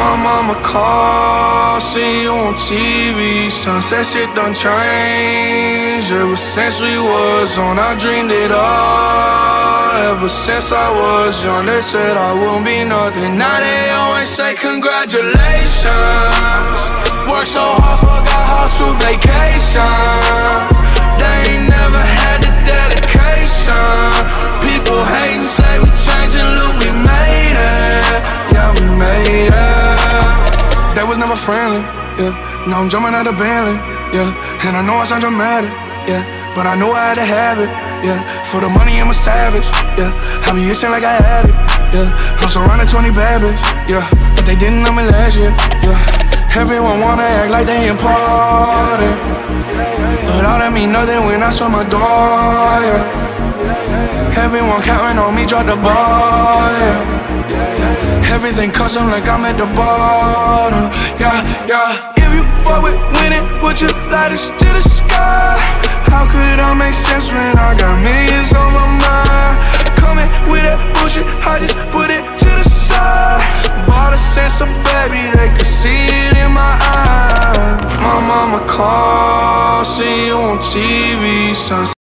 My mama called, see you on TV. Sunset shit done changed. Ever since we was on, I dreamed it all. Ever since I was young, they said I wouldn't be nothing. Now they always say congratulations. Worked so hard, forgot how to vacation. They ain't never had the dedication. People hating, say we changing, look, we made it. Yeah, we made it. They was never friendly, yeah. Now I'm jumping out of Bentley, yeah. And I know I sound dramatic, yeah, but I know I had to have it, yeah. For the money, I'm a savage, yeah. I be itching like I had it, yeah. I'm surrounded 20 bad bitches, yeah. But they didn't know me last year, yeah. Everyone wanna act like they important, but all that mean nothing when I saw my door, yeah. Everyone counting on me, drop the ball, yeah. Everything custom like I'm at the bottom, yeah, yeah. If you fuck with winning, put your lighters to the sky. How could I make sense when I got millions on my mind? Coming with that bullshit, I just put it to the side. Bought a sense of baby, they could see it in my eyes. My mama called, see you on TV, sunset.